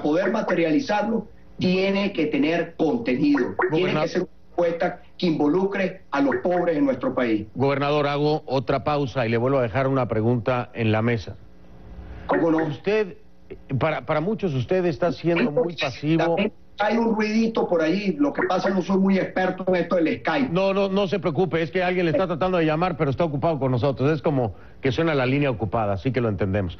poder materializarlo, tiene que tener contenido, tiene que ser una propuesta que involucre a los pobres en nuestro país. Gobernador, hago otra pausa y le vuelvo a dejar una pregunta en la mesa. ¿Cómo no? Usted, para muchos usted está siendo muy pasivo. Hay un ruidito por ahí, lo que pasa es que no soy muy experto en esto del Skype. No se preocupe, es que alguien le está tratando de llamar, pero está ocupado con nosotros. Es como que suena la línea ocupada, así que lo entendemos.